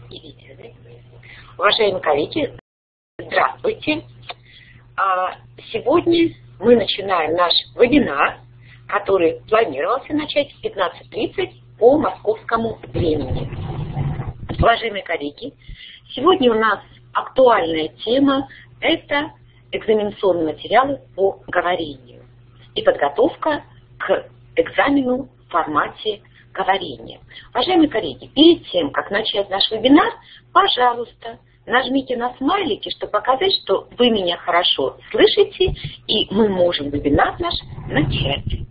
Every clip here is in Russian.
и видео. Уважаемые коллеги, здравствуйте. Сегодня мы начинаем наш вебинар, который планировался начать в 15:30 по московскому времени. Уважаемые коллеги, сегодня у нас актуальная тема – это экзаменационные материалы по говорению и подготовка к экзамену в формате говорения. Уважаемые коллеги, перед тем, как начать наш вебинар, пожалуйста, нажмите на смайлики, чтобы показать, что вы меня хорошо слышите, и мы можем вебинар наш начать.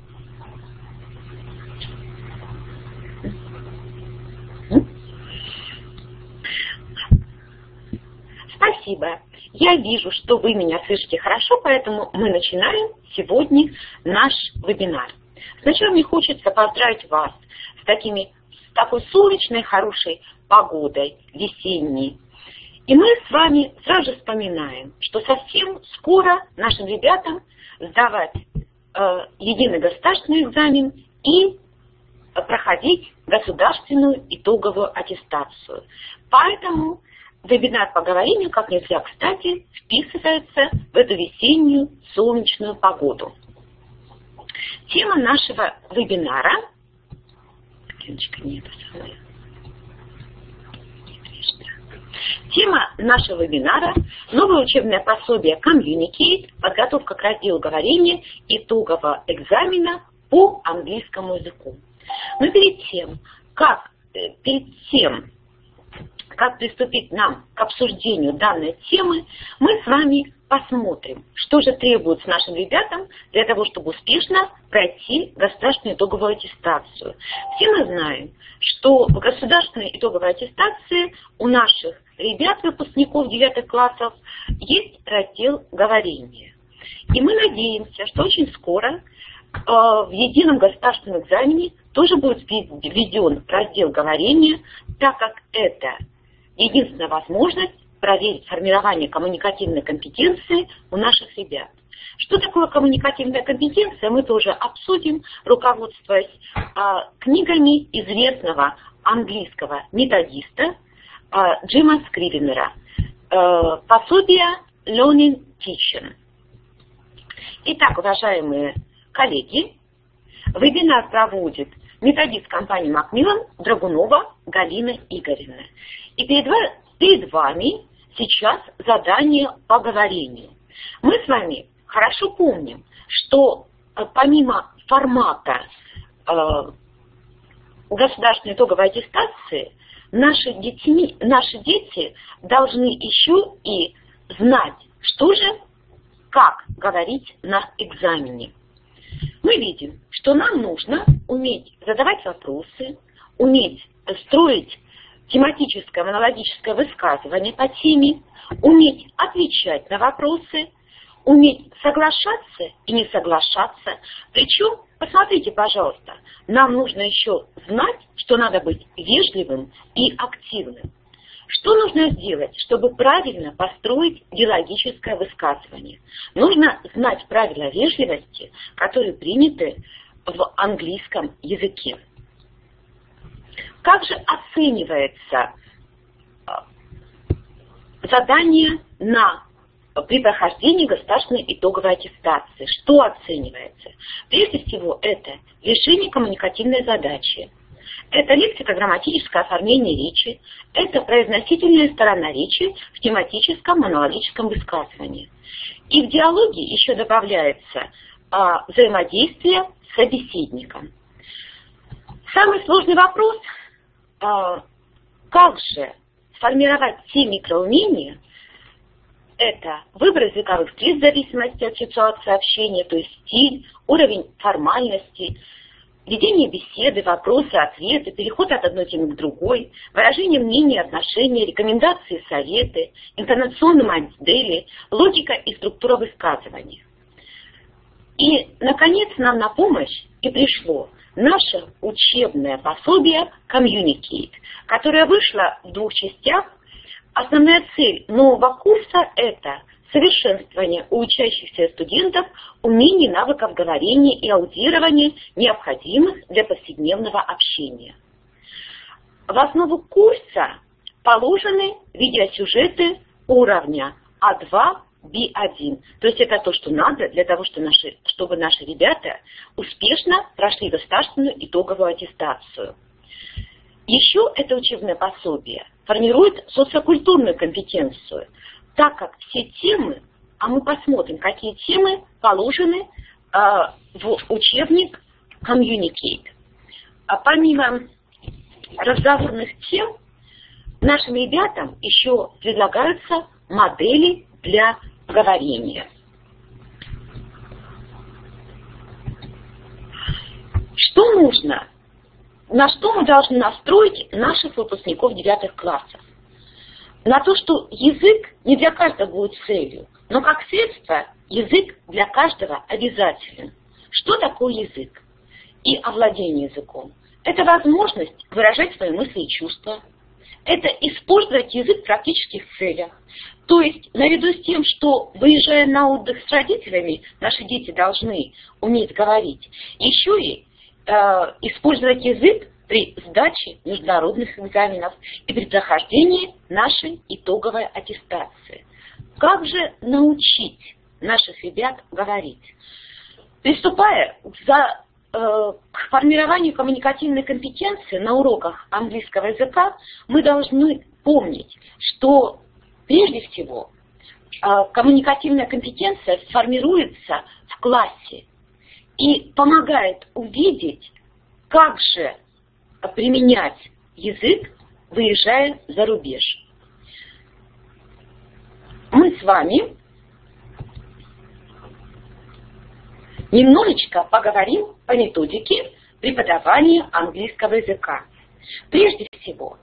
Спасибо. Я вижу, что вы меня слышите хорошо, поэтому мы начинаем сегодня наш вебинар. Сначала мне хочется поздравить вас с такой солнечной, хорошей погодой, весенней. И мы с вами сразу же вспоминаем, что совсем скоро нашим ребятам сдавать единый государственный экзамен и проходить государственную итоговую аттестацию. Поэтому вебинар по говорению как нельзя кстати вписывается в эту весеннюю солнечную погоду. Тема нашего вебинара новое учебное пособие Communicate, подготовка к разделу говорения итогового экзамена по английскому языку. Но перед тем, как приступить нам к обсуждению данной темы, мы с вами посмотрим, что же требуется нашим ребятам для того, чтобы успешно пройти государственную итоговую аттестацию. Все мы знаем, что в государственной итоговой аттестации у наших ребят, выпускников 9 классов, есть раздел говорения. И мы надеемся, что очень скоро в едином государственном экзамене тоже будет введен раздел говорения, так как это единственная возможность проверить формирование коммуникативной компетенции у наших ребят. Что такое коммуникативная компетенция, мы тоже обсудим, руководствуясь книгами известного английского методиста Джима Скривенера, пособие Learning Teaching. Итак, уважаемые коллеги, вебинар проводит методист компании Macmillan Драгунова Галина Игоревна. И перед вами сейчас задание по говорению. Мы с вами хорошо помним, что помимо формата государственной итоговой аттестации, наши дети должны еще и знать, как говорить на экзамене. Мы видим, что нам нужно уметь задавать вопросы, уметь строить тематическое, монологическое высказывание по теме, уметь отвечать на вопросы, уметь соглашаться и не соглашаться. Причем, посмотрите, пожалуйста, нам нужно еще знать, что надо быть вежливым и активным. Что нужно сделать, чтобы правильно построить диалогическое высказывание? Нужно знать правила вежливости, которые приняты в английском языке. Как же оценивается задание при прохождении государственной итоговой аттестации? Что оценивается? Прежде всего, это решение коммуникативной задачи. Это лексико-грамматическое оформление речи, это произносительная сторона речи в тематическом монологическом высказывании. И в диалоге еще добавляется взаимодействие с собеседником. Самый сложный вопрос – как же сформировать те микроумения, это выбор языковых средств в зависимости от ситуации общения, то есть стиль, уровень формальности, ведение беседы, вопросы, ответы, переход от одной темы к другой, выражение мнений, отношений, рекомендации, советы, интонационные модели, логика и структура высказывания. И, наконец, нам на помощь и пришло наше учебное пособие Communicate, которое вышло в 2 частях. Основная цель нового курса – это совершенствование у учащихся студентов умений, навыков говорения и аудирования, необходимых для повседневного общения. В основу курса положены видеосюжеты уровня А2, B1. То есть это то, что надо для того, чтобы наши ребята успешно прошли государственную итоговую аттестацию. Еще это учебное пособие формирует социокультурную компетенцию, так как все темы, а мы посмотрим, какие темы положены в учебник Communicate. Помимо разговорных тем, нашим ребятам еще предлагаются модели для говорения. Что нужно? На что мы должны настроить наших выпускников 9 классов? На то, что язык не для каждого будет целью, но как средство язык для каждого обязателен. Что такое язык и овладение языком? Это возможность выражать свои мысли и чувства. Это использовать язык в практических целях. То есть, наряду с тем, что, выезжая на отдых с родителями, наши дети должны уметь говорить, еще и использовать язык при сдаче международных экзаменов и при прохождении нашей итоговой аттестации. Как же научить наших ребят говорить? Приступая к формированию коммуникативной компетенции на уроках английского языка, мы должны помнить, что прежде всего коммуникативная компетенция формируется в классе и помогает увидеть, как же применять язык, выезжая за рубеж. Мы с вами немножечко поговорим по методике преподавания английского языка. Прежде всего,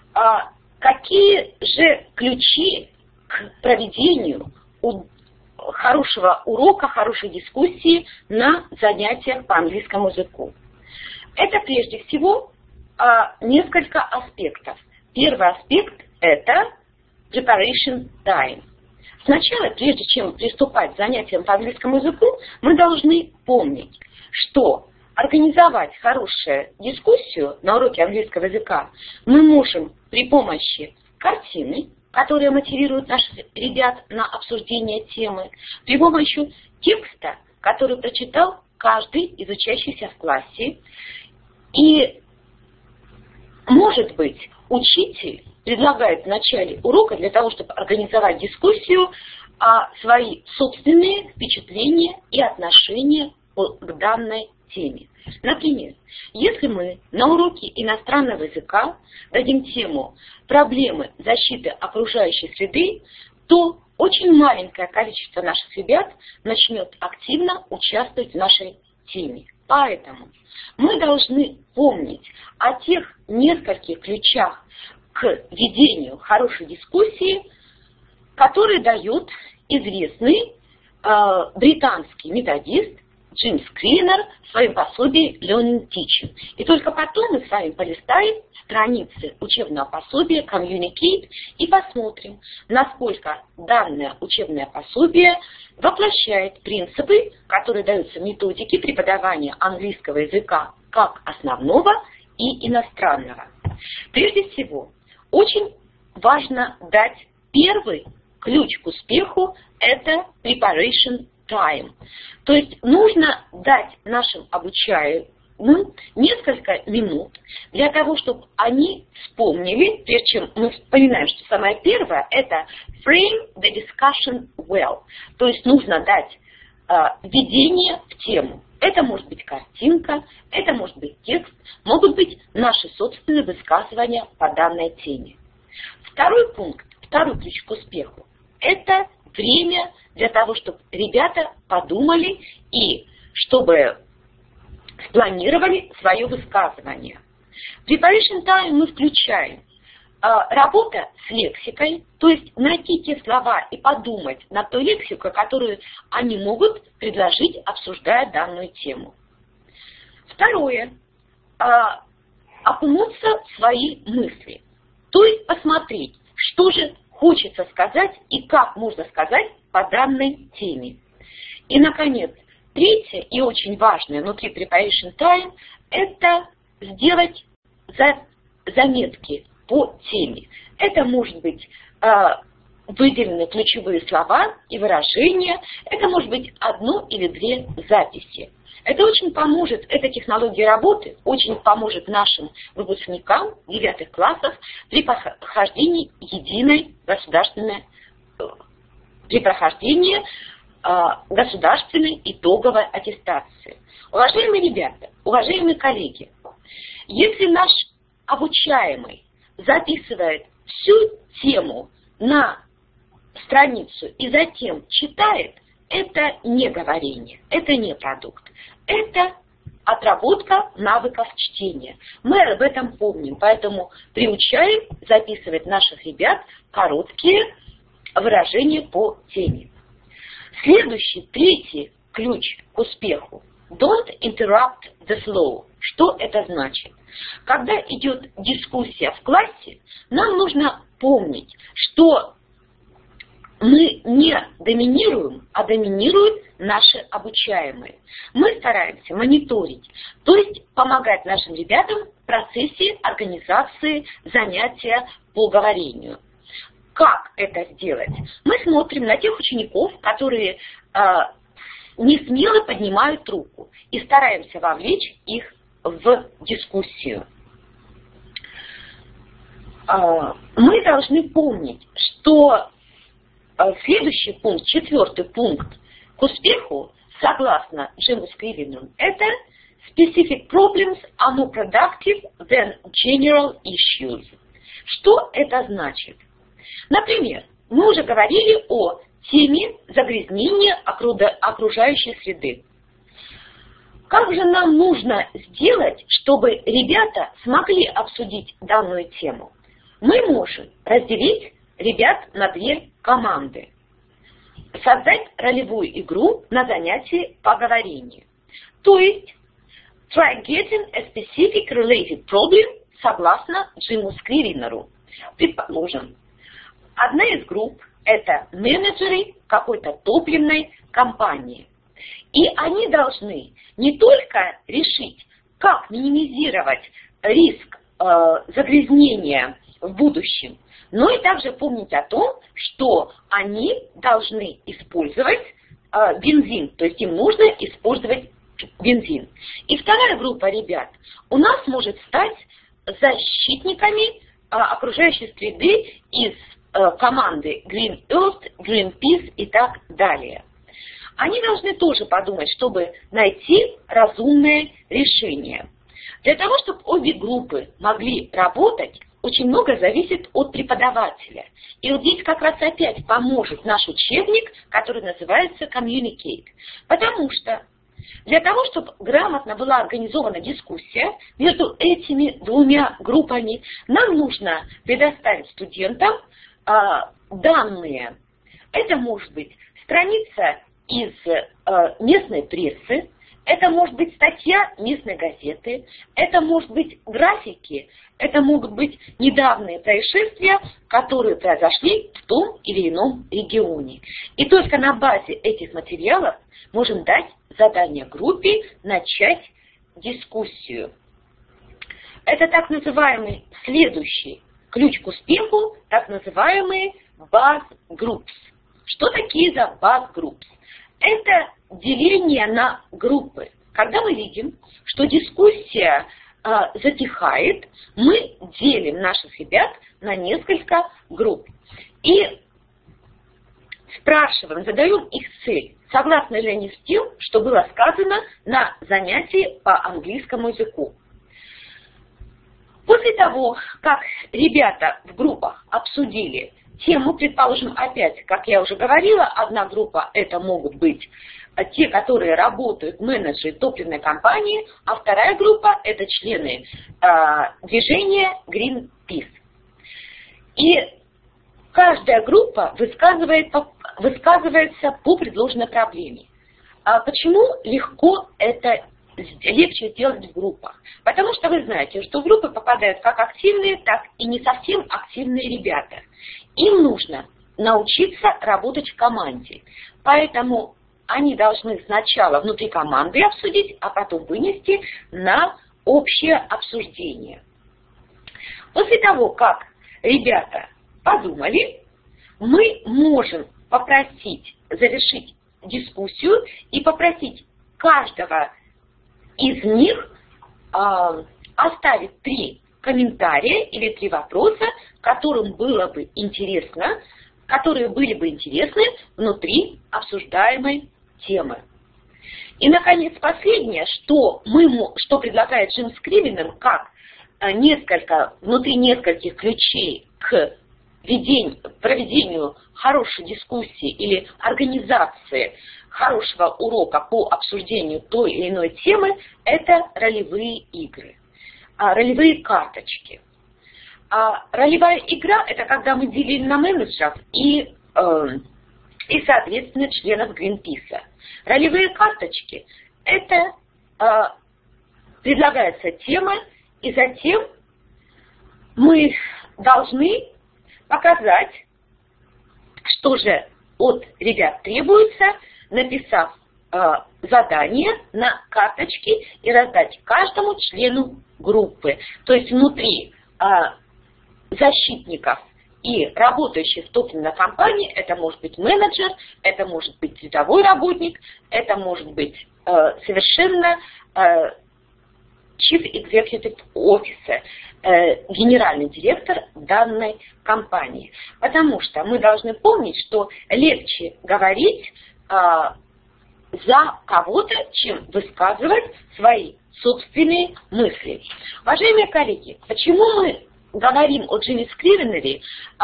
какие же ключи к проведению хорошего урока, хорошей дискуссии на занятиях по английскому языку? Это прежде всего несколько аспектов. Первый аспект – это preparation time. Сначала, прежде чем приступать к занятиям по английскому языку, мы должны помнить, что организовать хорошую дискуссию на уроке английского языка мы можем при помощи картины, которая мотивирует наших ребят на обсуждение темы, при помощи текста, который прочитал каждый из учащихся в классе. И, может быть, учитель предлагает в начале урока для того, чтобы организовать дискуссию, свои собственные впечатления и отношения к данной теме. Например, если мы на уроке иностранного языка дадим тему «Проблемы защиты окружающей среды», то очень маленькое количество наших ребят начнет активно участвовать в нашей теме. Поэтому мы должны помнить о тех нескольких ключах к ведению хорошей дискуссии, которые дает известный британский методист Джим Скринер в своем пособии Learning Teaching. И только потом мы с вами полистаем страницы учебного пособия Communicate и посмотрим, насколько данное учебное пособие воплощает принципы, которые даются в методике преподавания английского языка как основного и иностранного. Прежде всего, очень важно дать первый ключ к успеху – это preparation time. То есть нужно дать нашим обучаемым несколько минут для того, чтобы они вспомнили, прежде чем мы вспоминаем, что самое первое – это frame the discussion well. То есть нужно дать введение в тему. Это может быть картинка, это может быть текст, могут быть наши собственные высказывания по данной теме. Второй пункт, второй ключ к успеху – это время для того, чтобы ребята подумали и чтобы спланировали свое высказывание. В preparation time мы включаем работа с лексикой, то есть найти те слова и подумать над той лексикой, которую они могут предложить, обсуждая данную тему. Второе – окунуться в свои мысли, то есть посмотреть, что же хочется сказать и как можно сказать по данной теме. И, наконец, третье и очень важное внутри preparation time – это сделать заметки по теме. Это может быть выделены ключевые слова и выражения, это может быть одну или две записи. Это очень поможет, эта технология работы очень поможет нашим выпускникам 9 классов при прохождении государственной итоговой аттестации. Уважаемые ребята, уважаемые коллеги, если наш обучаемый записывает всю тему на страницу и затем читает, это не говорение, это не продукт, это отработка навыков чтения. Мы об этом помним, поэтому приучаем записывать наших ребят короткие выражения по теме. Следующий, третий ключ к успеху. Don't interrupt the flow. Что это значит? Когда идет дискуссия в классе, нам нужно помнить, что мы не доминируем, а доминируют наши обучаемые. Мы стараемся мониторить, то есть помогать нашим ребятам в процессе организации занятия по говорению. Как это сделать? Мы смотрим на тех учеников, которые не смело поднимают руку, и стараемся вовлечь их в дискуссию. Мы должны помнить, что следующий пункт, 4-й пункт к успеху, согласно Джиму Скривину, это specific problems are more productive than general issues. Что это значит? Например, мы уже говорили о теме загрязнения окружающей среды. Как же нам нужно сделать, чтобы ребята смогли обсудить данную тему? Мы можем разделить ребят на 2 команды. Создать ролевую игру на занятии по говорению. То есть, try getting a specific related problem согласно Джиму Скривинеру. Предположим, одна из групп – это менеджеры какой-то топливной компании. И они должны не только решить, как минимизировать риск загрязнения в будущем, но и также помнить о том, что они должны использовать бензин, то есть им нужно использовать бензин. И вторая группа ребят у нас может стать защитниками окружающей среды из команды Green Earth, Greenpeace и так далее. Они должны тоже подумать, чтобы найти разумное решение. Для того, чтобы обе группы могли работать, очень много зависит от преподавателя. И вот здесь как раз опять поможет наш учебник, который называется Communicate. Потому что для того, чтобы грамотно была организована дискуссия между этими 2 группами, нам нужно предоставить студентам данные. Это может быть страница из местной прессы, это может быть статья местной газеты, это может быть графики, это могут быть недавние происшествия, которые произошли в том или ином регионе. И только на базе этих материалов можем дать задание группе начать дискуссию. Это так называемый следующий ключ к успеху, так называемые buzz groups. Что такие за buzz groups? Это деление на группы. Когда мы видим, что дискуссия затихает, мы делим наших ребят на несколько групп. И спрашиваем, задаем их цель, согласны ли они с тем, что было сказано на занятии по английскому языку. После того, как ребята в группах обсудили тему, предположим, опять, как я уже говорила, одна группа это могут быть те, которые работают, менеджеры топливной компании, а вторая группа это члены движения Greenpeace. И каждая группа высказывается по предложенной проблеме. Почему легче сделать в группах? Потому что вы знаете, что в группы попадают как активные, так и не совсем активные ребята. Им нужно научиться работать в команде. Поэтому они должны сначала внутри команды обсудить, а потом вынести на общее обсуждение. После того, как ребята подумали, мы можем попросить завершить дискуссию и попросить каждого из них оставить 3 комментария или 3 вопроса, которые были бы интересны внутри обсуждаемой темы. И, наконец, последнее, что предлагает Джим Скривенер как внутри нескольких ключей к проведению хорошей дискуссии или организации хорошего урока по обсуждению той или иной темы, это ролевые игры, ролевые карточки. Ролевая игра – это когда мы делим на менеджеров и соответственно, членов Гринписа. Ролевые карточки – это предлагается тема, и затем мы должны показать, что же от ребят требуется, написав задание на карточке и раздать каждому члену группы. То есть внутри защитников и работающих в собственной компании, это может быть менеджер, это может быть рядовой работник, это может быть совершенно Chief Executive Officer, генеральный директор данной компании. Потому что мы должны помнить, что легче говорить за кого-то, чем высказывать свои собственные мысли. Уважаемые коллеги, почему мы говорим о Джиме Скривенере,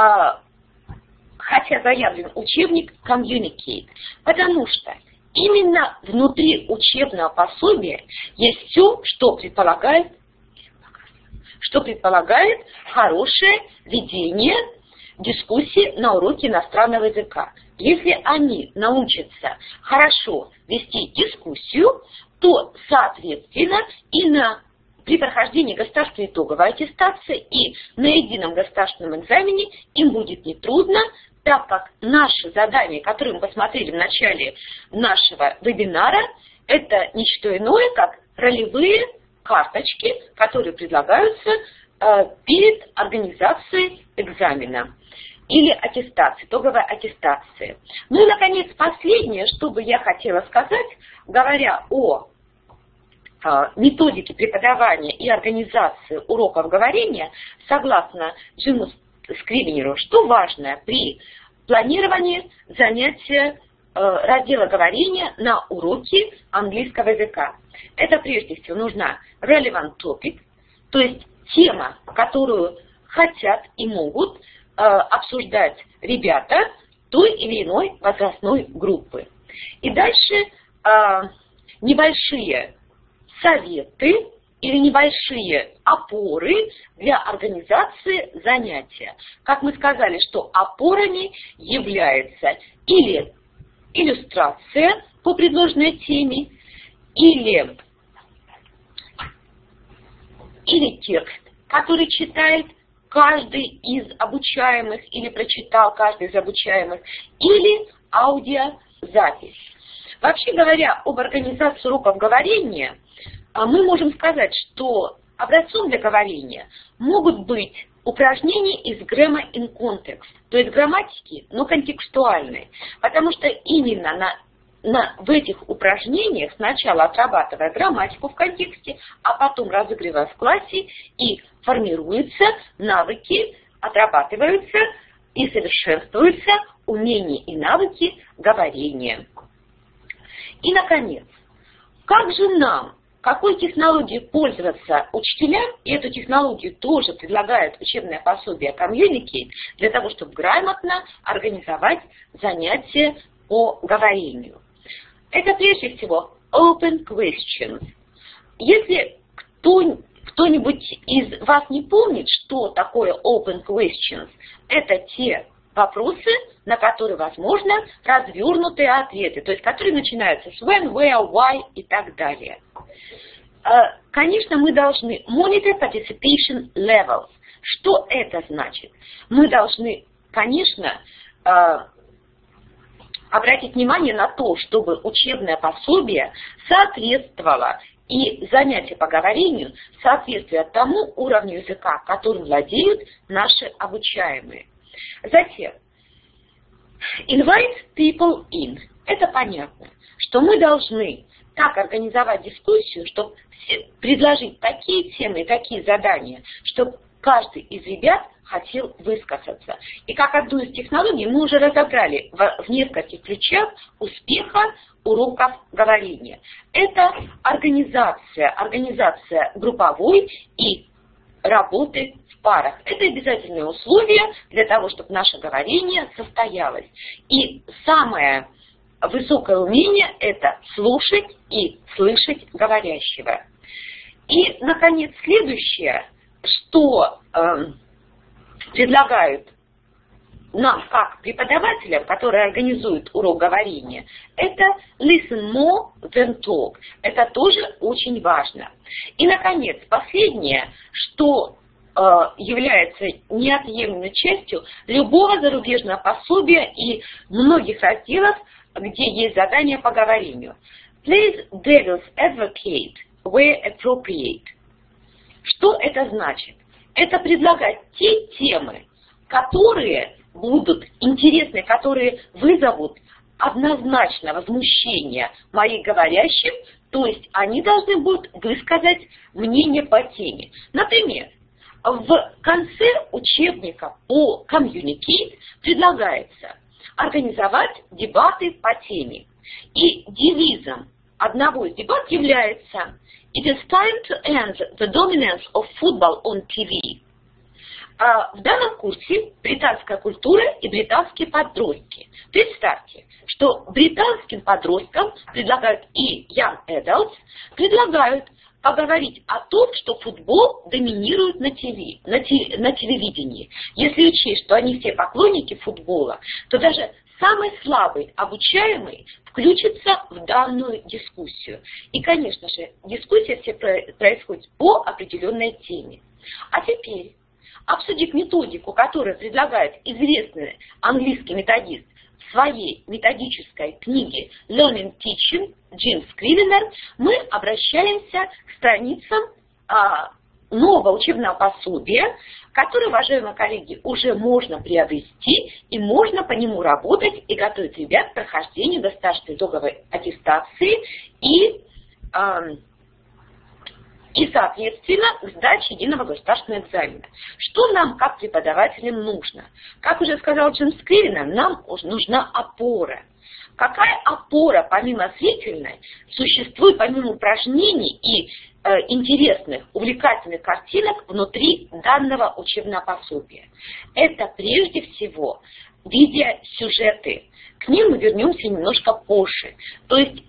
хотя заявлен учебник Communicate? Потому что именно внутри учебного пособия есть все, что предполагает хорошее ведение дискуссии на уроке иностранного языка. Если они научатся хорошо вести дискуссию, то, соответственно, при прохождении государственной итоговой аттестации и на едином государственном экзамене им будет нетрудно, так как наши задания, которые мы посмотрели в начале нашего вебинара, это не что иное, как ролевые карточки, которые предлагаются перед организацией экзамена или аттестации, итоговой аттестации. Ну и, наконец, последнее, что бы я хотела сказать, говоря о методике преподавания и организации уроков говорения, согласно Джиму Скривенеру, что важно при планировании занятия раздела говорения на уроке английского языка. Это прежде всего нужна relevant topic, то есть тема, которую хотят и могут обсуждать ребята той или иной возрастной группы. И дальше небольшие советы или небольшие опоры для организации занятия. Как мы сказали, что опорами является или иллюстрация по предложенной теме, или текст, который читает каждый из обучаемых или прочитал каждый из обучаемых, или аудиозапись. Вообще говоря об организации уроков говорения, мы можем сказать, что образцом для говорения могут быть упражнения из grammar in context, то есть грамматики, но контекстуальные, потому что именно в этих упражнениях, сначала отрабатывая грамматику в контексте, а потом разыгрывая в классе, и формируются навыки, отрабатываются и совершенствуются умения и навыки говорения. И, наконец, как же нам, какой технологией пользоваться учителям, и эту технологию тоже предлагает учебное пособие Communicate, для того, чтобы грамотно организовать занятия по говорению. Это прежде всего open questions. Если кто-нибудь из вас не помнит, что такое open questions, это те вопросы, на которые возможно развернутые ответы, то есть которые начинаются с when, where, why и так далее. Конечно, мы должны monitor participation levels. Что это значит? Мы должны, конечно, обратить внимание на то, чтобы учебное пособие соответствовало и занятия по говорению соответствуют тому уровню языка, которым владеют наши обучаемые. Затем, invite people in. Это понятно, что мы должны так организовать дискуссию, чтобы предложить такие темы и такие задания, чтобы каждый из ребят хотел высказаться. И как одну из технологий мы уже разобрали в нескольких ключах успеха уроков говорения. Это организация групповой и работы в парах. Это обязательное условие для того, чтобы наше говорение состоялось. И самое высокое умение – это слушать и слышать говорящего. И, наконец, следующее, что предлагают нам, как преподавателям, которые организуют урок говорения, это listen more than talk. Это тоже очень важно. И, наконец, последнее, что является неотъемлемой частью любого зарубежного пособия и многих разделов, где есть задания по говорению. Please devil's advocate where appropriate. Что это значит? Это предлагать те темы, которые будут интересны, которые вызовут однозначно возмущение моих говорящих, то есть они должны будут высказать мнение по теме. Например, в конце учебника по Communicate предлагается организовать дебаты по теме. И девизом одного из дебатов является «It is time to end the dominance of football on TV». В данном курсе британская культура и британские подростки. Представьте, что британским подросткам предлагают и young adults, предлагают поговорить о том, что футбол доминирует на телевидении. Если учесть, что они все поклонники футбола, то даже самый слабый обучаемый включится в данную дискуссию. И, конечно же, дискуссия все происходит по определенной теме. А теперь, обсудив методику, которую предлагает известный английский методист в своей методической книге Learning Teaching Jim Scrivener, мы обращаемся к страницам нового учебного пособия, которое, уважаемые коллеги, уже можно приобрести, и можно по нему работать и готовить ребят к прохождению государственной итоговой аттестации и, соответственно, к сдаче единого государственного экзамена. Что нам, как преподавателям, нужно? Как уже сказал Джим Скривенер, нам нужна опора. Какая опора, помимо зрительной, существует помимо упражнений и интересных, увлекательных картинок внутри данного учебного пособия? Это прежде всего видеосюжеты. К ним мы вернемся немножко позже. То есть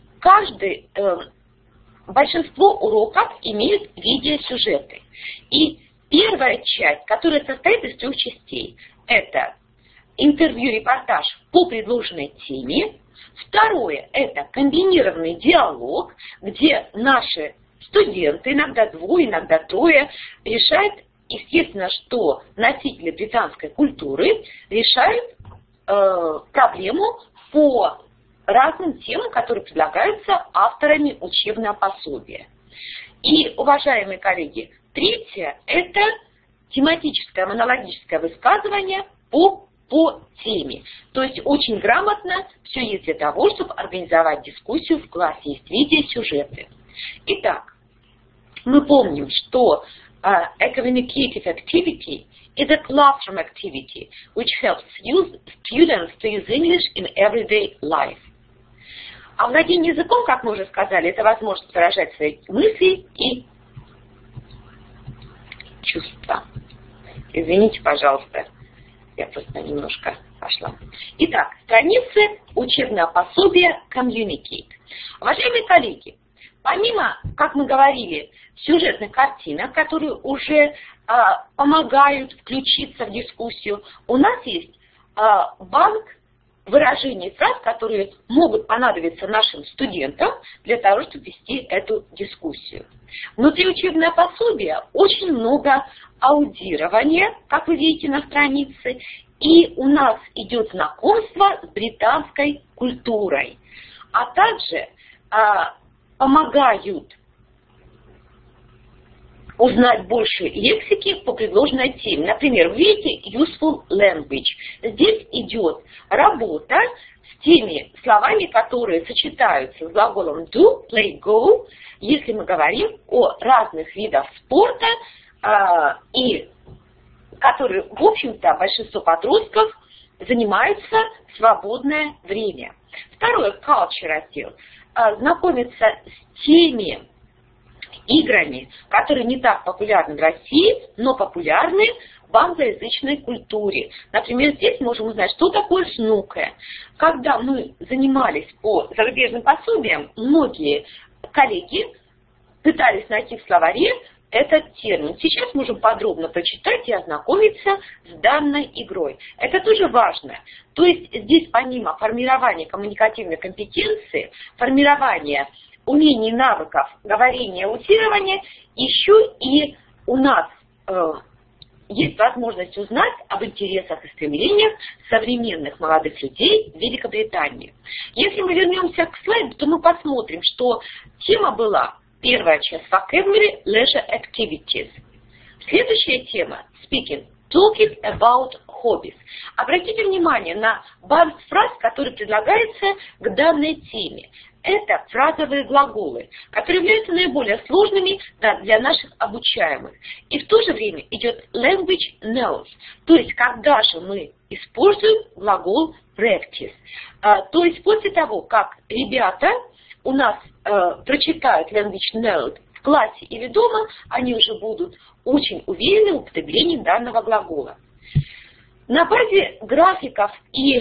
большинство уроков имеют видеосюжеты. И первая часть, которая состоит из 3 частей, это интервью-репортаж по предложенной теме. Второе – это комбинированный диалог, где наши студенты, иногда 2, иногда 3, решают, естественно, что носители британской культуры решают проблему по разным темам, которые предлагаются авторами учебного пособия. И, уважаемые коллеги, третье – это тематическое монологическое высказывание по теме. То есть очень грамотно все есть для того, чтобы организовать дискуссию в классе. Есть видеосюжеты. Итак, мы помним, что a communicative activity is a classroom activity which helps students to use English in everyday life. А владение языком, как мы уже сказали, это возможность выражать свои мысли и чувства. Извините, пожалуйста, я просто немножко пошла. Итак, страницы учебного пособия Communicate. Уважаемые коллеги, помимо, как мы говорили, сюжетных картинок, которые уже помогают включиться в дискуссию, у нас есть банк выражений фраз, которые могут понадобиться нашим студентам для того, чтобы вести эту дискуссию. Внутри учебного пособия очень много аудирования, как вы видите на странице, и у нас идет знакомство с британской культурой, а также помогают узнать больше лексики по предложенной теме. Например, вы видите useful language. Здесь идет работа с теми словами, которые сочетаются с глаголом do, play, go, если мы говорим о разных видах спорта, и которые, в общем-то, большинство подростков занимаются в свободное время. Второе, culture раздел. Знакомиться с теми играми, которые не так популярны в России, но популярны в англоязычной культуре. Например, здесь можем узнать, что такое снукер. Когда мы занимались по зарубежным пособиям, многие коллеги пытались найти в словаре этот термин. Сейчас можем подробно прочитать и ознакомиться с данной игрой. Это тоже важно. То есть здесь помимо формирования коммуникативной компетенции, формирования умений, навыков говорения, аудирования, еще и у нас есть возможность узнать об интересах и стремлениях современных молодых людей в Великобритании. Если мы вернемся к слайду, то мы посмотрим, что тема была первая часть vocabulary, leisure activities. Следующая тема speaking, talking about hobbies. Обратите внимание на банк фраз, который предлагается к данной теме. Это фразовые глаголы, которые являются наиболее сложными для наших обучаемых. И в то же время идет language knows, то есть когда же мы используем глагол practice. То есть после того, как ребята у нас прочитают language knows в классе или дома, они уже будут очень уверены в употреблении данного глагола. На базе графиков и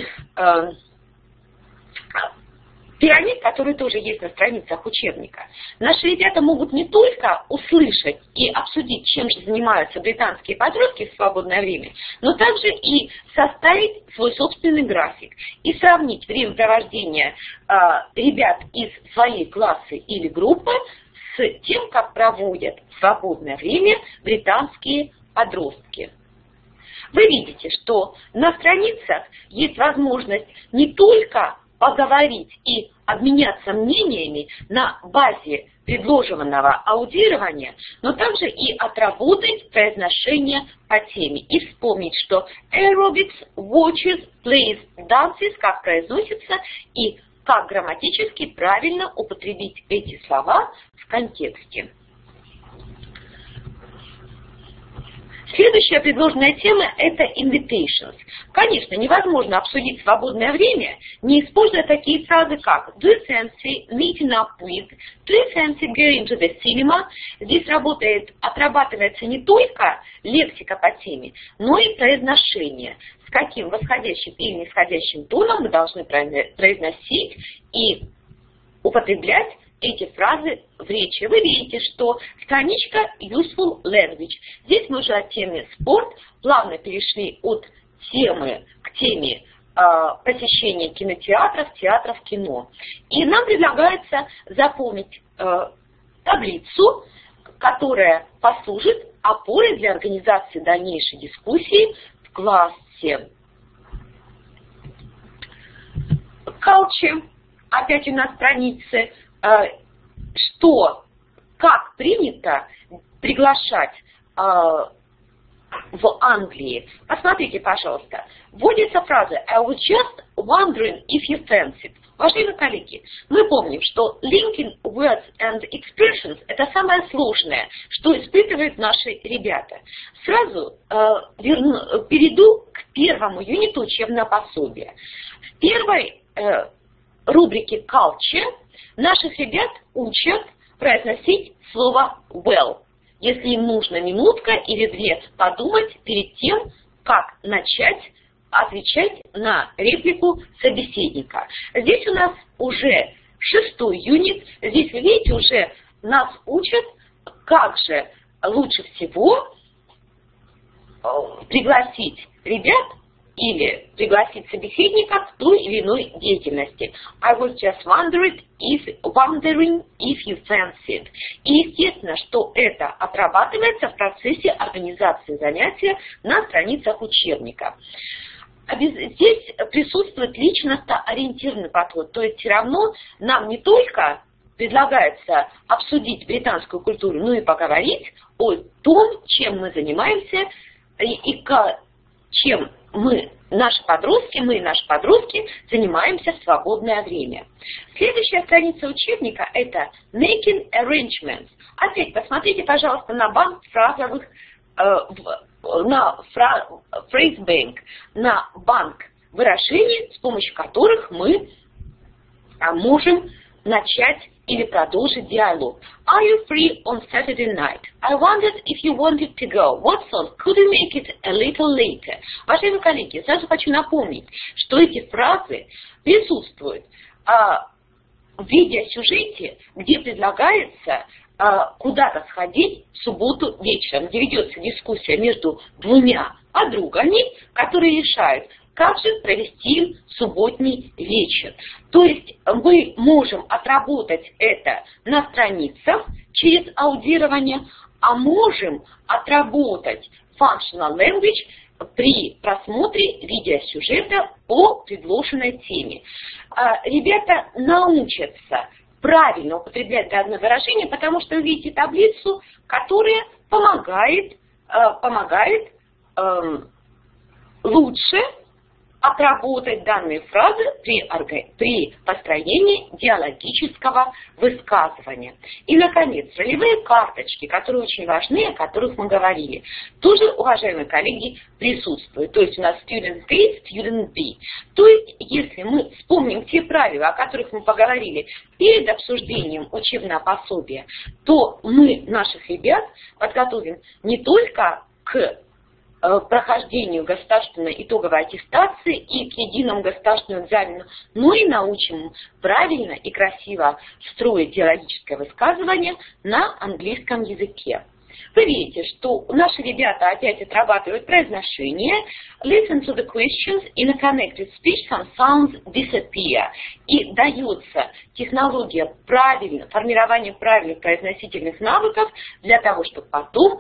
пирамид, которые тоже есть на страницах учебника, наши ребята могут не только услышать и обсудить, чем же занимаются британские подростки в свободное время, но также и составить свой собственный график и сравнить времяпровождение ребят из своей классы или группы с тем, как проводят в свободное время британские подростки. Вы видите, что на страницах есть возможность не только поговорить и обменяться мнениями на базе предложенного аудирования, но также и отработать произношение по теме и вспомнить, что aerobics, watches, plays, dances, как произносится и как грамматически правильно употребить эти слова в контексте. Следующая предложенная тема – это invitations. Конечно, невозможно обсудить свободное время, не используя такие фразы, как do you fancy meeting up with, do you fancy going to the cinema. Здесь отрабатывается не только лексика по теме, но и произношение, с каким восходящим или нисходящим тоном мы должны произносить и употреблять эти фразы в речи. Вы видите, что страничка useful language. Здесь мы уже от темы спорт плавно перешли от темы к теме посещения кинотеатров, театров, кино. И нам предлагается заполнить таблицу, которая послужит опорой для организации дальнейшей дискуссии в классе. Culture. Опять у нас страницы. Как принято приглашать в Англии. Посмотрите, пожалуйста. Вводится фраза I was just wondering if you fancied. Уважаемые коллеги, мы помним, что linking words and expressions – это самое сложное, что испытывают наши ребята. Сразу перейду к первому юниту учебного пособия. В первой рубрике Culture наших ребят учат произносить слово well, если им нужно минутка или две подумать перед тем, как начать отвечать на реплику собеседника. Здесь у нас уже 6-й юнит. Здесь, вы видите, уже нас учат, как же лучше всего пригласить ребят или пригласить собеседника к той или иной деятельности. I was just wondering if you fancied. И естественно, что это отрабатывается в процессе организации занятия на страницах учебника. Здесь присутствует личностно-ориентированный подход. То есть все равно нам не только предлагается обсудить британскую культуру, ну и поговорить о том, чем мы занимаемся и чем мы и наши подростки занимаемся в свободное время. Следующая страница учебника – это Making Arrangements. Опять посмотрите, пожалуйста, на банк фразовых, на phrase bank, на банк выражений, с помощью которых мы можем начать или продолжить диалог. Are you free on Saturday night? I wondered if you wanted to go. What song? Could you make it a little later? Уважаемые коллеги, сразу хочу напомнить, что эти фразы присутствуют в видеосюжете, где предлагается куда-то сходить в субботу вечером, где ведется дискуссия между двумя подругами, которые решают, как же провести субботний вечер. То есть мы можем отработать это на страницах через аудирование, а можем отработать functional language при просмотре видеосюжета по предложенной теме. Ребята научатся правильно употреблять данное выражение, потому что вы видите таблицу, которая помогает лучше отработать данные фразы при построении диалогического высказывания. И, наконец, ролевые карточки, которые очень важны, о которых мы говорили, тоже, уважаемые коллеги, присутствуют. То есть у нас student A, student B. То есть, если мы вспомним те правила, о которых мы поговорили перед обсуждением учебного пособия, то мы наших ребят подготовим не только к прохождению государственной итоговой аттестации и к единому государственному экзамену, но и научим правильно и красиво строить диалогическое высказывание на английском языке. Вы видите, что наши ребята опять отрабатывают произношение. Listen to the questions. In a connected speech some sounds disappear. И дается технология формирования правильных произносительных навыков для того, чтобы потом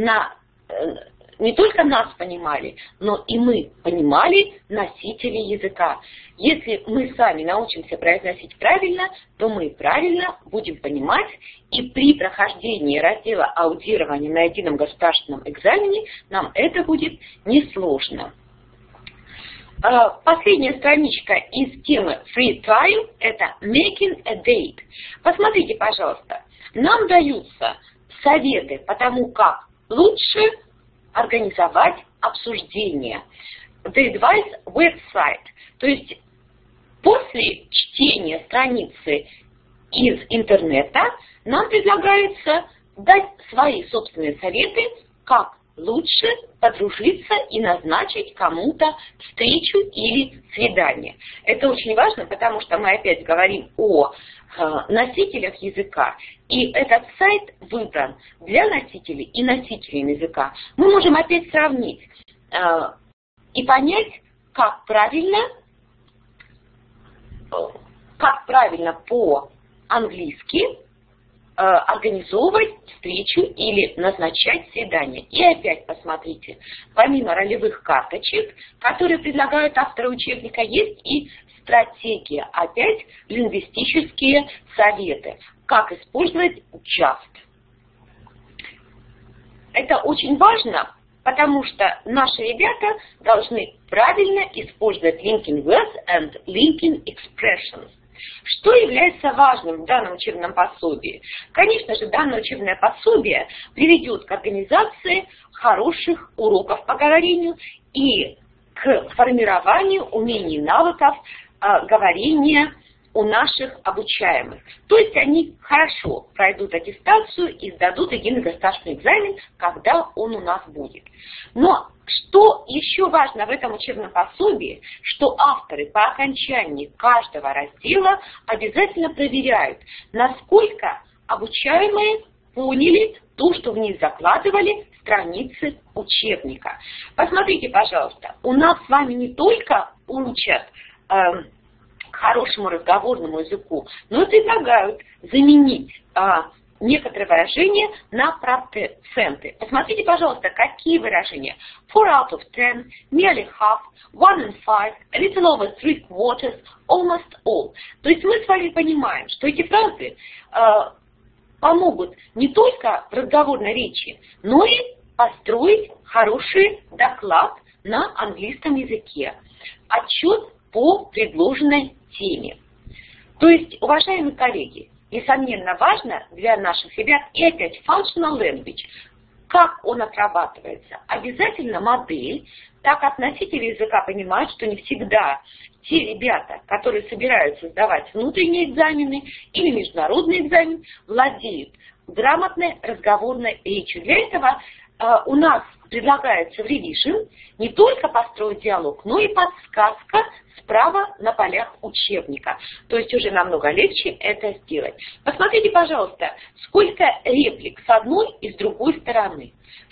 не только нас понимали, но и мы понимали носители языка. Если мы сами научимся произносить правильно, то мы правильно будем понимать, и при прохождении раздела аудирования на едином государственном экзамене нам это будет несложно. Последняя страничка из темы Free Time – это Making a Date. Посмотрите, пожалуйста, нам даются советы по тому, как лучше организовать обсуждение. The advice website. То есть после чтения страницы из интернета нам предлагается дать свои собственные советы, как лучше подружиться и назначить кому-то встречу или свидание. Это очень важно, потому что мы опять говорим о носителях языка, и этот сайт выбран для носителей и носителей языка. Мы можем опять сравнить и понять, как правильно по-английски организовывать встречу или назначать свидание. И опять посмотрите, помимо ролевых карточек, которые предлагают авторы учебника, есть и стратегия, опять лингвистические советы, как использовать just. Это очень важно, потому что наши ребята должны правильно использовать linking words and linking expressions. Что является важным в данном учебном пособии? Конечно же, данное учебное пособие приведет к организации хороших уроков по говорению и к формированию умений и навыков говорения у наших обучаемых. То есть они хорошо пройдут аттестацию и сдадут единый государственный экзамен, когда он у нас будет. Но что еще важно в этом учебном пособии, что авторы по окончании каждого раздела обязательно проверяют, насколько обучаемые поняли то, что в них закладывали страницы учебника. Посмотрите, пожалуйста, у нас с вами не только учат хорошему разговорному языку, но и предлагают заменить некоторые выражения на проценты. Посмотрите, пожалуйста, какие выражения. 4 out of 10, nearly half, 1 in 5, a little over 3/4, almost all. То есть мы с вами понимаем, что эти фразы помогут не только в разговорной речи, но и построить хороший доклад на английском языке. Отчет по предложенной теме. То есть, уважаемые коллеги, несомненно важно для наших ребят и опять functional language. Как он отрабатывается? Обязательно модель. Так как носители языка понимают, что не всегда те ребята, которые собираются сдавать внутренние экзамены или международный экзамен, владеют грамотной разговорной речью. Для этого у нас предлагается в revision не только построить диалог, но и подсказка справа на полях учебника. То есть уже намного легче это сделать. Посмотрите, пожалуйста, сколько реплик с одной и с другой стороны.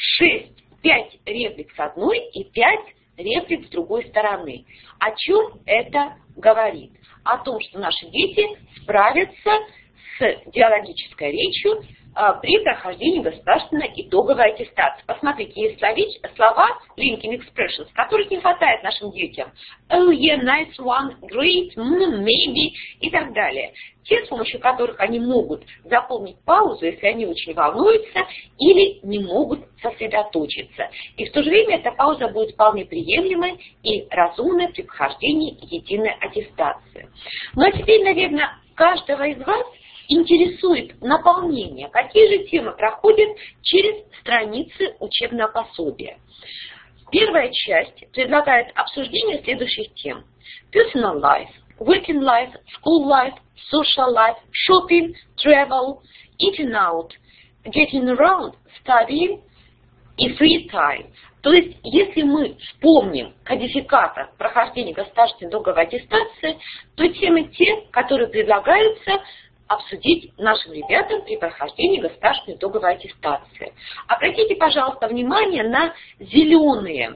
5 реплик с одной и 5 реплик с другой стороны. О чем это говорит? О том, что наши дети справятся с диалогической речью при прохождении государственной итоговой аттестации. Посмотрите, есть слова, linking expressions, которых не хватает нашим детям. Oh yeah, nice one, great, maybe и так далее. Те, с помощью которых они могут заполнить паузу, если они очень волнуются или не могут сосредоточиться. И в то же время эта пауза будет вполне приемлемой и разумной при прохождении единой аттестации. Ну а теперь, наверное, каждого из вас интересует наполнение. Какие же темы проходят через страницы учебного пособия? Первая часть предлагает обсуждение следующих тем. Personal life, working life, school life, social life, shopping, travel, eating out, getting around, studying и free time. То есть, если мы вспомним кодификатор прохождения государственной итоговой аттестации, то темы те, которые предлагаются обсудить нашим ребятам при прохождении государственной итоговой аттестации. Обратите, пожалуйста, внимание на зеленым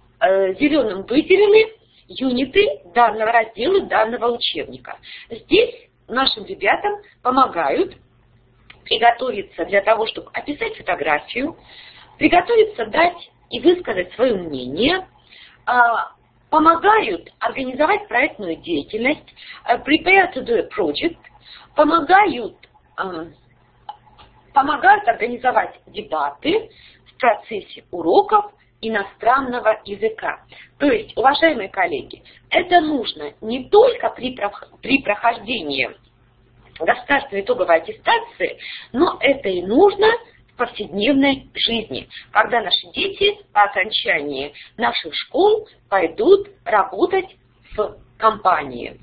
выделены юниты данного раздела, данного учебника. Здесь нашим ребятам помогают приготовиться для того, чтобы описать фотографию, приготовиться дать и высказать свое мнение, помогают организовать проектную деятельность, prepare to do a project, помогают организовать дебаты в процессе уроков иностранного языка. То есть, уважаемые коллеги, это нужно не только при прохождении государственной итоговой аттестации, но это и нужно в повседневной жизни, когда наши дети по окончании наших школ пойдут работать в компании.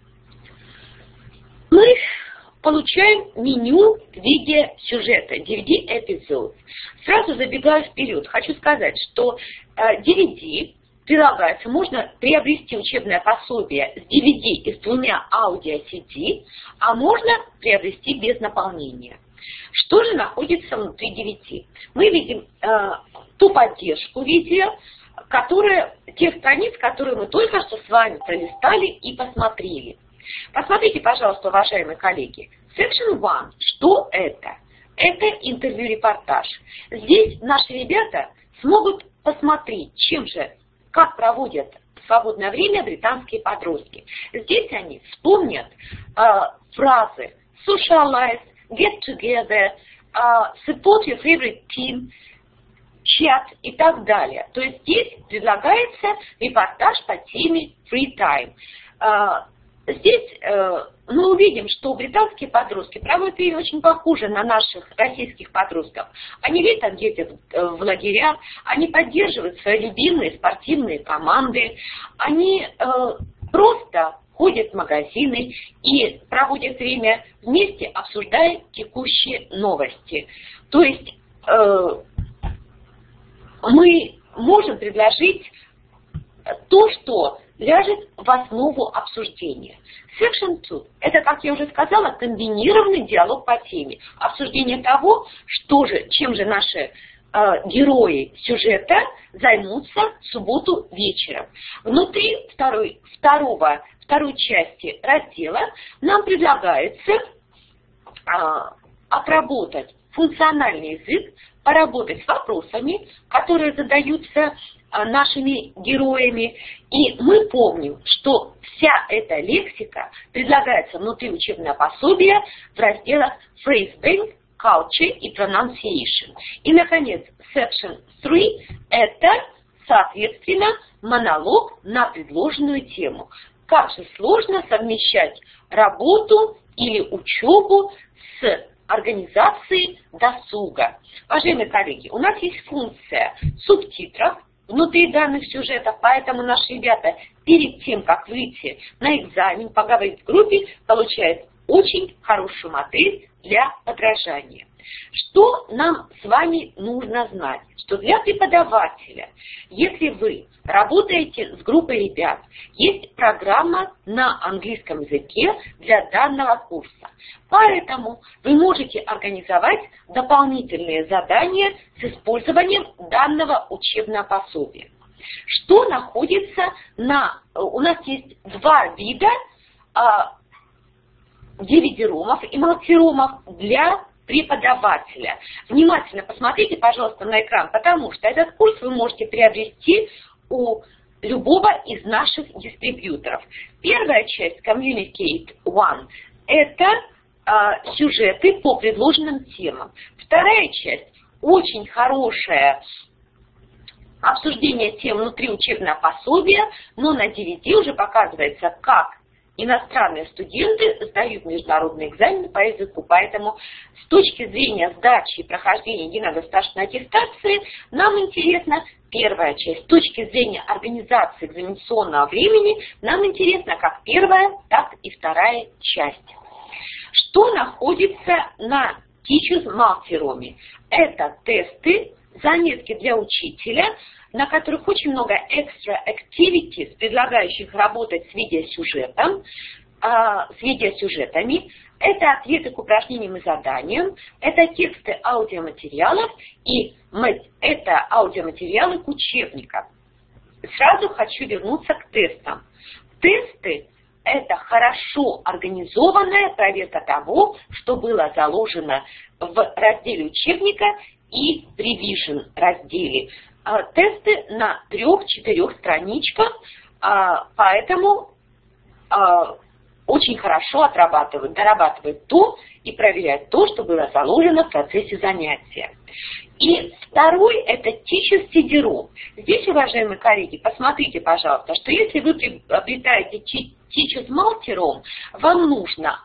Мы получаем меню в виде сюжета, DVD episodes. Сразу забегая вперед, хочу сказать, что DVD прилагается, можно приобрести учебное пособие с DVD и с 2 аудио-CD, а можно приобрести без наполнения. Что же находится внутри DVD? Мы видим ту поддержку видео, тех страниц, которые мы только что с вами пролистали и посмотрели. Посмотрите, пожалуйста, уважаемые коллеги. Section 1. Что это? Это интервью-репортаж. Здесь наши ребята смогут посмотреть, как проводят свободное время британские подростки. Здесь они вспомнят фразы socialize, get together, support your favorite team, chat и так далее. То есть здесь предлагается репортаж по теме free time. Здесь мы увидим, что британские подростки проводят время очень похоже на наших российских подростков. Они летом ездят в лагеря, они поддерживают свои любимые спортивные команды, они просто ходят в магазины и проводят время вместе, обсуждая текущие новости. То есть мы можем предложить то, что ляжет в основу обсуждения. Section 2 – это, как я уже сказала, комбинированный диалог по теме. Обсуждение того, чем же наши герои сюжета займутся в субботу вечером. Внутри второй части раздела нам предлагается отработать функциональный язык, поработать с вопросами, которые задаются нашими героями. И мы помним, что вся эта лексика предлагается внутри учебного пособия в разделах Phrase Bank, Culture и Pronunciation. И, наконец, Section 3 – это, соответственно, монолог на предложенную тему. Как же сложно совмещать работу или учебу с организацией досуга. Уважаемые коллеги, у нас есть функция субтитров внутри данных сюжетов, поэтому наши ребята перед тем, как выйти на экзамен, поговорить в группе, получают очень хорошую модель для подражания. Что нам с вами нужно знать? Что для преподавателя, если вы работаете с группой ребят, есть программа на английском языке для данного курса. Поэтому вы можете организовать дополнительные задания с использованием данного учебного пособия. Что находится на... У нас есть два вида DVD-ромов и мультиромов для преподавателя. Внимательно посмотрите, пожалуйста, на экран, потому что этот курс вы можете приобрести у любого из наших дистрибьюторов. Первая часть, Communicate One, это сюжеты по предложенным темам. Вторая часть, очень хорошее обсуждение тем внутри учебного пособия, но на DVD уже показывается, как иностранные студенты сдают международные экзамены по языку, поэтому с точки зрения сдачи и прохождения едино-государственной аттестации нам интересна первая часть. С точки зрения организации экзаменационного времени нам интересно как первая, так и вторая часть. Что находится на Teachers Multi-роме? Это тесты, заметки для учителя, на которых очень много extra activities, предлагающих работать с видеосюжетами. Это ответы к упражнениям и заданиям, это тексты аудиоматериалов и это аудиоматериалы к учебникам. Сразу хочу вернуться к тестам. Тесты – это хорошо организованная проверка того, что было заложено в разделе учебника и в revision разделе. Тесты на 3-4 страничках, поэтому очень хорошо дорабатывают то и проверяют то, что было заложено в процессе занятия. И второй – это Teachers CD-ROM. Здесь, уважаемые коллеги, посмотрите, пожалуйста, что если вы приобретаете Teachers Multi-ROM, вам нужно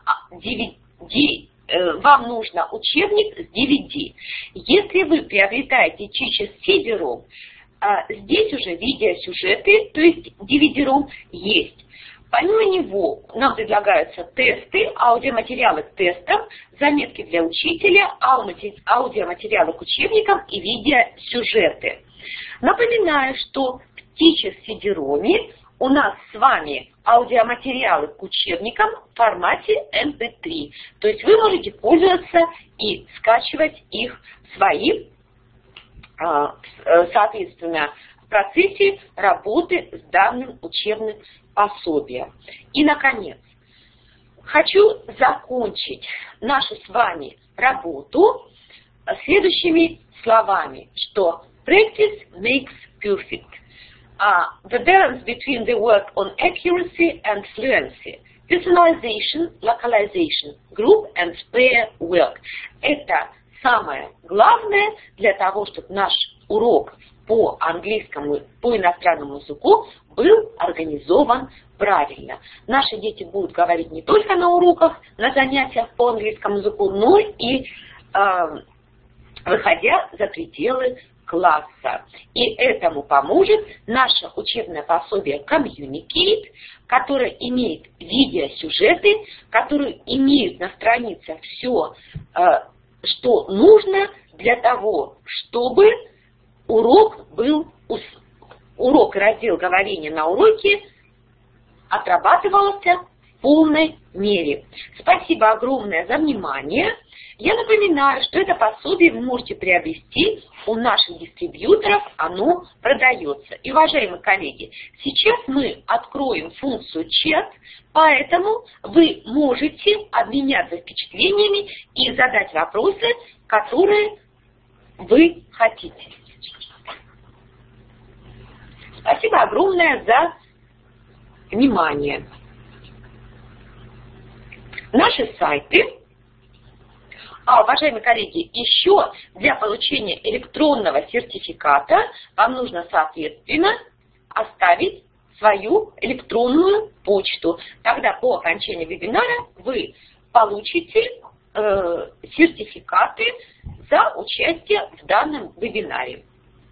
учебник с DVD. Если вы приобретаете Teachers CD-ROM, здесь уже видеосюжеты, то есть DVD-ROM есть. Помимо него нам предлагаются тесты, аудиоматериалы к тестам, заметки для учителя, аудиоматериалы к учебникам и видеосюжеты. Напоминаю, что в Teachers CD-ROM у нас с вами аудиоматериалы к учебникам в формате MP3. То есть вы можете пользоваться и скачивать их свои, соответственно, в процессе работы с данным учебным пособием. И, наконец, хочу закончить нашу с вами работу следующими словами, что practice makes perfect. The balance between the work on accuracy and fluency, personalization, localization, group and pair work. Это самое главное для того, чтобы наш урок по английскому, по иностранному языку был организован правильно. Наши дети будут говорить не только на уроках, на занятиях по английскому языку, но и выходя за пределы класса. И этому поможет наше учебное пособие Communicate, которое имеет видеосюжеты, которые имеют на странице все, что нужно для того, чтобы урок и раздел говорения на уроке отрабатывался полной мере. Спасибо огромное за внимание. Я напоминаю, что это пособие вы можете приобрести у наших дистрибьюторов, оно продается. И, уважаемые коллеги, сейчас мы откроем функцию чат, поэтому вы можете обменяться впечатлениями и задать вопросы, которые вы хотите. Спасибо огромное за внимание. Наши сайты. Уважаемые коллеги, еще для получения электронного сертификата вам нужно, соответственно, оставить свою электронную почту. Тогда по окончании вебинара вы получите сертификаты за участие в данном вебинаре.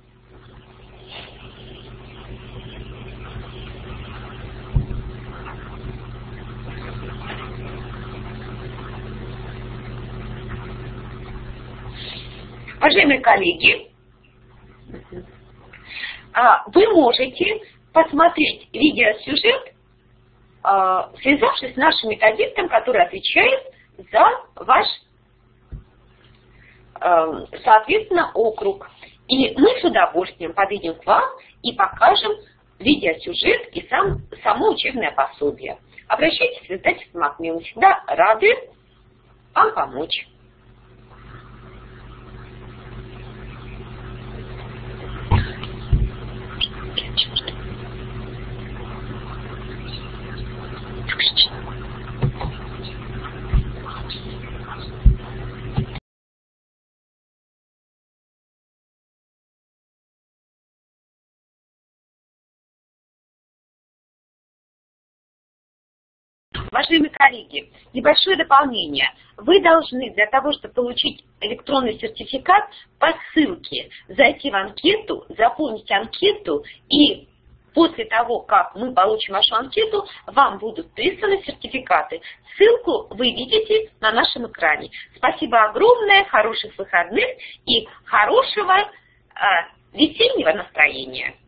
Уважаемые коллеги, вы можете посмотреть видеосюжет, связавшись с нашим методистом, который отвечает за ваш, соответственно, округ. И мы с удовольствием подъедем к вам и покажем видеосюжет и само учебное пособие. Обращайтесь в издательство МАКМИ, мы всегда рады вам помочь. Уважаемые коллеги, небольшое дополнение. Вы должны для того, чтобы получить электронный сертификат, по ссылке зайти в анкету, заполнить анкету, и после того, как мы получим вашу анкету, вам будут присланы сертификаты. Ссылку вы видите на нашем экране. Спасибо огромное, хороших выходных и хорошего весеннего настроения.